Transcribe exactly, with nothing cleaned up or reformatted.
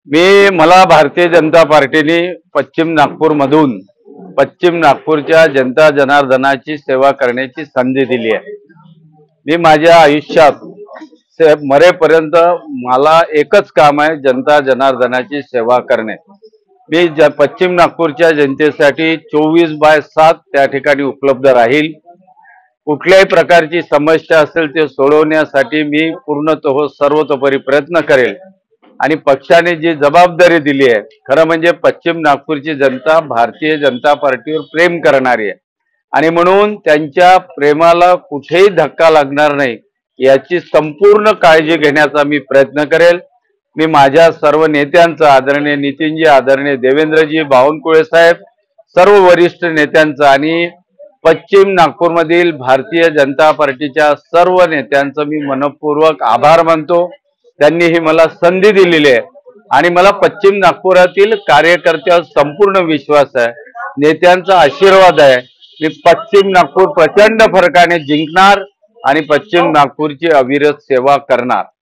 मी मला भारतीय जनता पार्टीने पश्चिम नागपूर मधून पश्चिम नागपूरच्या जनता जनार्दनाची सेवा करण्याची संधी दिली आहे। मी माझ्या आयुष्यात मरेपर्यंत मला एकच काम आहे, जनता जनार्दनाची सेवा करणे। मी पश्चिम नागपूरच्या जनतेसाठी चोवीस बाय सात त्या ठिकाणी उपलब्ध राहील। कुठल्याही प्रकारची समस्या असेल ते सोडवण्यासाठी मी पूर्णतः सर्वतोपरी प्रयत्न करेल। आणि पक्षाने जी जबाबदारी दिली आहे, खरं म्हणजे पश्चिम नागपूरची जनता भारतीय जनता पार्टीवर प्रेम करणारी आहे आणि म्हणून त्यांच्या प्रेमाला कुठेही धक्का लागणार नाही याची संपूर्ण काळजी घेण्याचा मी प्रयत्न करेल। मी माझ्या सर्व नेत्यांचा, आदरणीय नितीनजी, आदरणीय देवेंद्रजी, बावनकुळे साहेब, सर्व वरिष्ठ नेत्यांचा आणि पश्चिम नागपूरमधील भारतीय जनता पार्टीच्या सर्व नेत्यांचं मी मनपूर्वक आभार मानतो। त्यांनी ही मला संधी दिलेली आहे आणि मला पश्चिम नागपुरातील कार्यकर्त्यांवर संपूर्ण विश्वास आहे, नेत्यांचा आशीर्वाद आहे। मी पश्चिम नागपूर प्रचंड फरकाने जिंकणार आणि पश्चिम नागपूरची अविरत सेवा करणार।